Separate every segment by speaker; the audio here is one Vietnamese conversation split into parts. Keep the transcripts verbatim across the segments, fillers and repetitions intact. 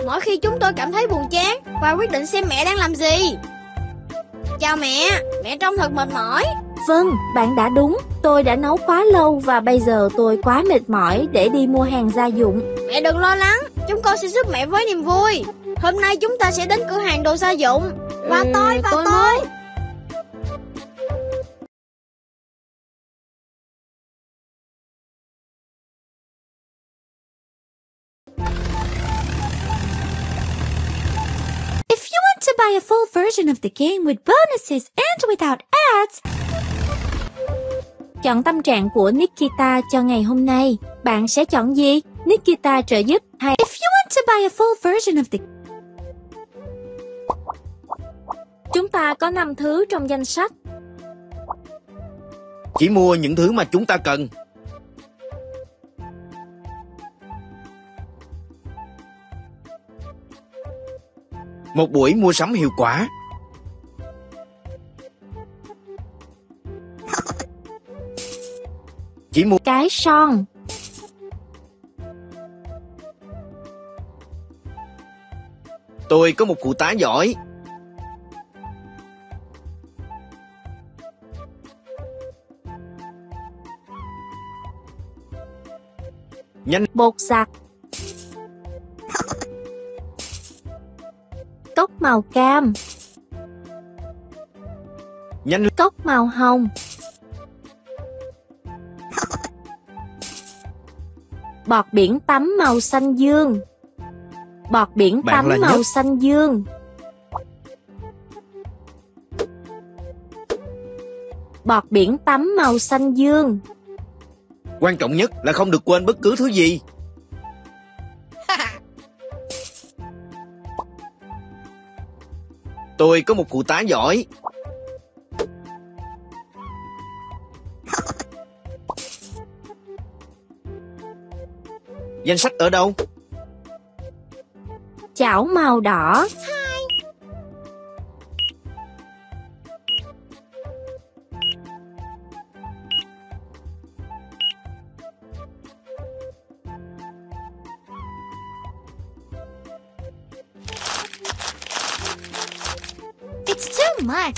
Speaker 1: mỗi khi chúng tôi cảm thấy buồn chán và quyết định xem mẹ đang làm gì. Chào mẹ, mẹ trông thật mệt mỏi.
Speaker 2: Vâng, bạn đã đúng. Tôi đã nấu quá lâu và bây giờ tôi quá mệt mỏi để đi mua hàng gia dụng.
Speaker 1: Mẹ đừng lo lắng, chúng con sẽ giúp mẹ với niềm vui. Hôm nay chúng ta sẽ đến cửa hàng đồ gia dụng. Và
Speaker 2: ừ,
Speaker 1: tôi, và
Speaker 2: tôi.
Speaker 1: tôi.
Speaker 3: If you want to buy a full version of the game with bonuses and without ads,
Speaker 2: chọn tâm trạng của Nikita cho ngày hôm nay. Bạn sẽ chọn gì? Nikita trợ giúp hay
Speaker 3: if you want to buy a full version of the
Speaker 2: Chúng ta có năm thứ trong danh sách.
Speaker 4: Chỉ mua những thứ mà chúng ta cần. Một buổi mua sắm hiệu quả. Chỉ mua
Speaker 2: cái son.
Speaker 4: Tôi có một phụ tá giỏi. Nhanh
Speaker 2: bột giặt. Cốc màu cam.
Speaker 4: Nhanh
Speaker 2: Cốc màu hồng. Bọt biển tắm màu xanh dương. Bọt biển
Speaker 4: Bạn
Speaker 2: tắm
Speaker 4: là
Speaker 2: màu
Speaker 4: nhất.
Speaker 2: xanh dương. Bọt biển tắm màu xanh dương.
Speaker 4: Quan trọng nhất là không được quên bất cứ thứ gì. Tôi có một phụ tá giỏi. Danh sách ở đâu?
Speaker 2: Chảo màu đỏ.
Speaker 3: it's too much.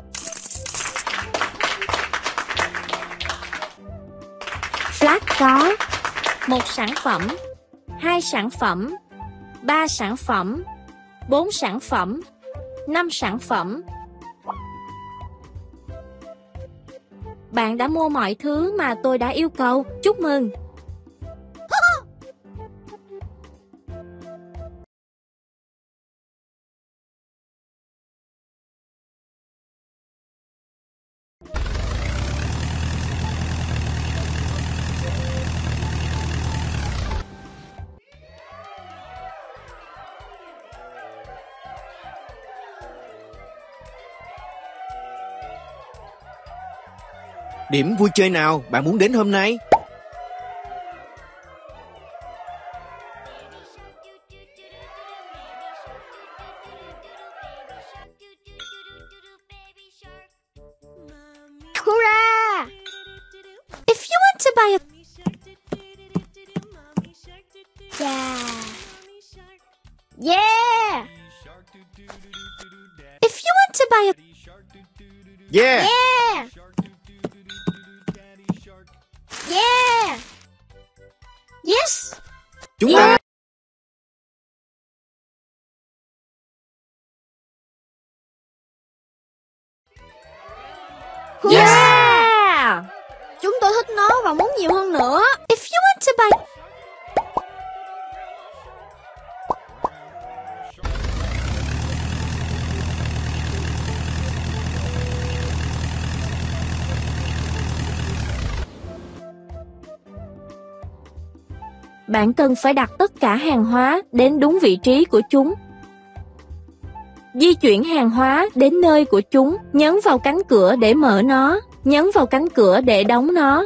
Speaker 2: Flat có một sản phẩm, hai sản phẩm, ba sản phẩm, bốn sản phẩm, năm sản phẩm. Bạn đã mua mọi thứ mà tôi đã yêu cầu. Chúc mừng!
Speaker 4: Điểm vui chơi nào bạn muốn đến hôm nay?
Speaker 1: Hurrah!
Speaker 3: If you want to buy a
Speaker 1: Yeah. Yeah.
Speaker 3: if you want to buy a
Speaker 4: Yeah!
Speaker 1: Yeah. Yeah. Yes.
Speaker 4: Chúng
Speaker 1: Yeah.
Speaker 4: ta
Speaker 2: Yeah!
Speaker 1: Chúng tôi thích nó và muốn nhiều hơn nữa.
Speaker 3: if you want to buy
Speaker 2: Bạn cần phải đặt tất cả hàng hóa đến đúng vị trí của chúng. Di chuyển hàng hóa đến nơi của chúng, nhấn vào cánh cửa để mở nó, nhấn vào cánh cửa để đóng nó.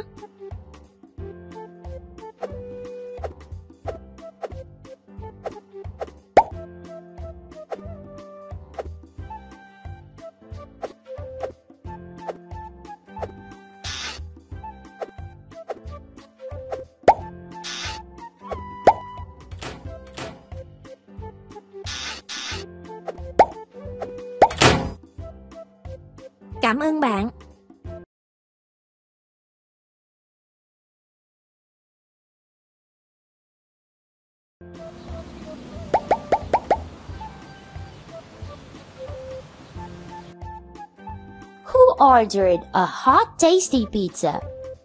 Speaker 2: Cảm ơn bạn.
Speaker 5: Who ordered a hot tasty pizza?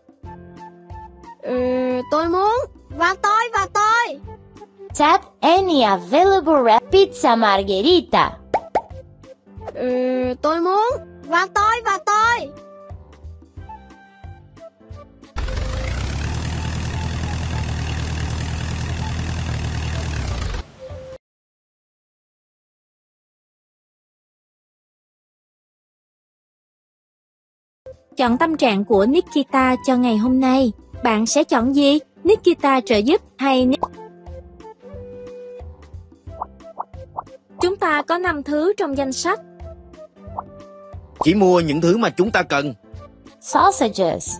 Speaker 1: Ừ, tôi muốn. Và tôi, và tôi.
Speaker 5: Tap any available wrap pizza margherita.
Speaker 1: Ừ, tôi muốn. Và tôi, và tôi.
Speaker 2: Chọn tâm trạng của Nikita cho ngày hôm nay. Bạn sẽ chọn gì? Nikita trợ giúp hay Ni- Chúng ta có năm thứ trong danh sách.
Speaker 4: Chỉ mua những thứ mà chúng ta cần.
Speaker 5: Sausages.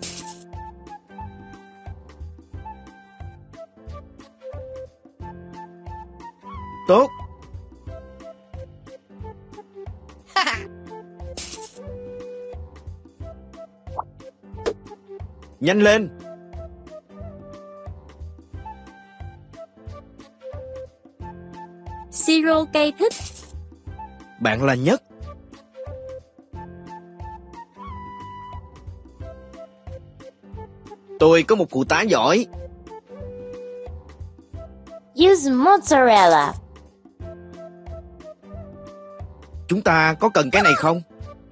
Speaker 4: Tốt. Nhanh lên.
Speaker 2: Siro cây thích.
Speaker 4: Bạn là nhất. Tôi có một phụ tá giỏi.
Speaker 5: Use mozzarella.
Speaker 4: Chúng ta có cần cái này không?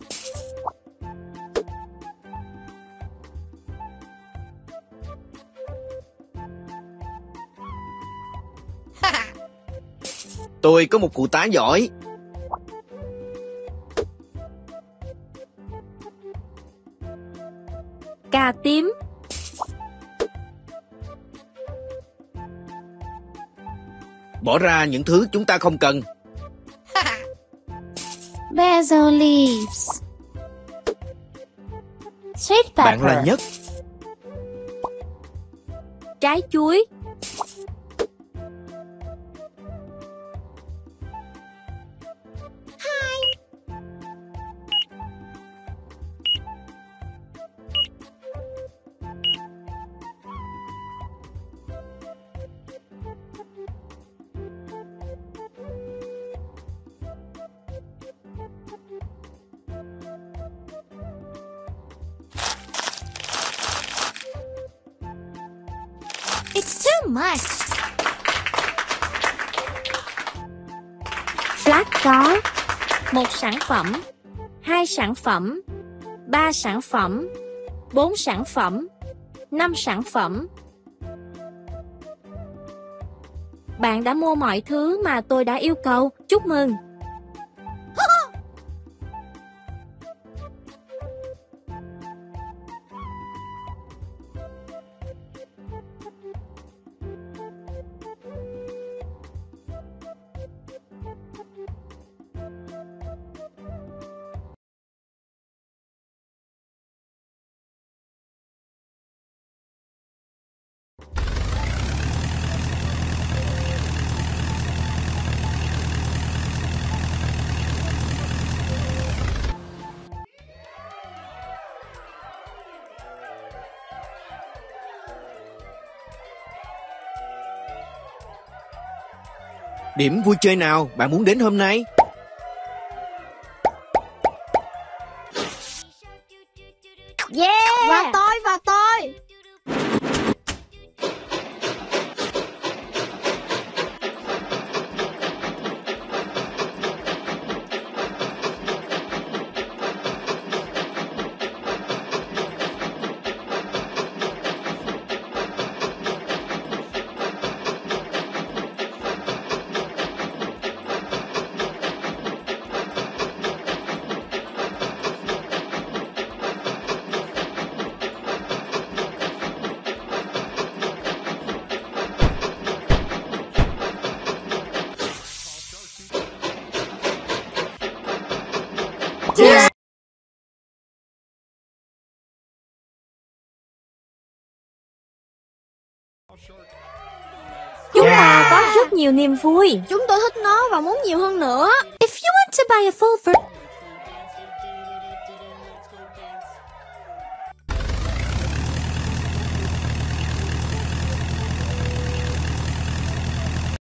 Speaker 4: Tôi có một phụ tá giỏi.
Speaker 2: Cà tím.
Speaker 4: Bỏ ra những thứ chúng ta không cần.
Speaker 3: Basil leaves.
Speaker 5: Sweet pepper.
Speaker 4: Bạn là nhất.
Speaker 2: Trái chuối.
Speaker 3: It's too much.
Speaker 2: Flat có một sản phẩm, hai sản phẩm, ba sản phẩm, bốn sản phẩm, năm sản phẩm. Bạn đã mua mọi thứ mà tôi đã yêu cầu. Chúc mừng.
Speaker 4: Điểm vui chơi nào bạn muốn đến hôm nay?
Speaker 1: Yeah. Và tôi, và tôi.
Speaker 4: Yeah.
Speaker 2: Chúng ta có rất nhiều niềm vui.
Speaker 1: Chúng tôi thích nó và muốn nhiều hơn nữa.
Speaker 3: If you want to buy a full version